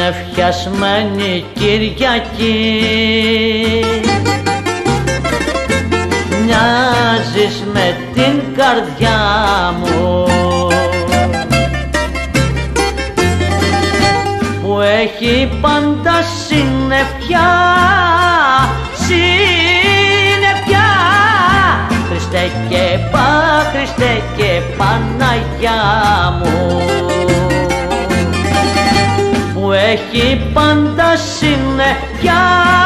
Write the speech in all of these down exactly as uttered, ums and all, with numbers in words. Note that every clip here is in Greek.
Συνεφιασμένη Κυριακή, μοιάζεις με την καρδιά μου που έχει πάντα συννεφιά, συννεφιά. Χριστέ και Πα, Χριστέ και Παναγιά μου που έχει πάντα συννεφιά,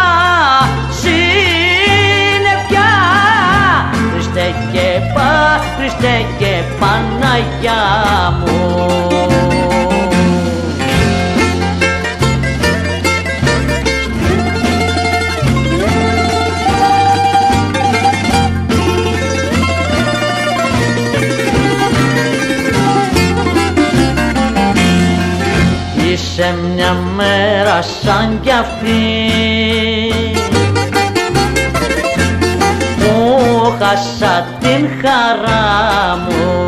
συννεφιά. Χριστέ και Πα, Χριστέ και Παναγιά μου. Είσαι μια μέρα σαν κι αυτή που χάσα την χαρά μου,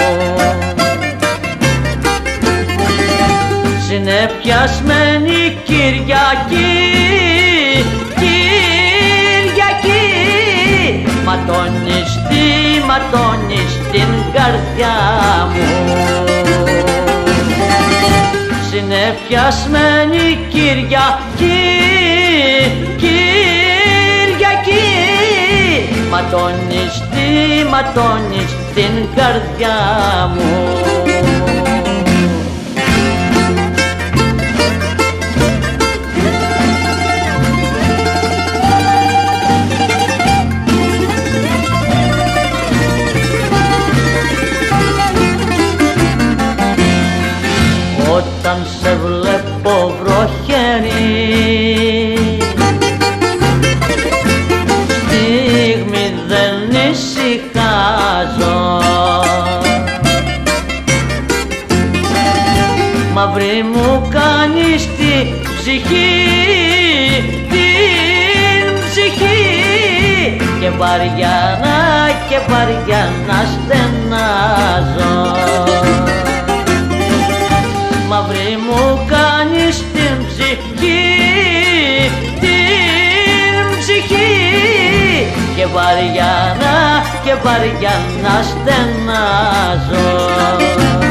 συνεφιασμένη Κυριακή, Κυριακή. Ματώνεις τι, ματώνεις την καρδιά μου, συνεφιασμένη Κυριακή, Κυριακή. Ματώνεις τι, ματώνεις την καρδιά μου. Όταν σε βλέπω βροχερή, στιγμή δεν ησυχάζω, μαύρη μου κάνεις την ψυχή, την ψυχή, και βαριά να, και βαριά να στενάζω. Μαύρη μου κάνεις την ψυχή, την ψυχή, και βαριά να, και βαριά να στενάζω.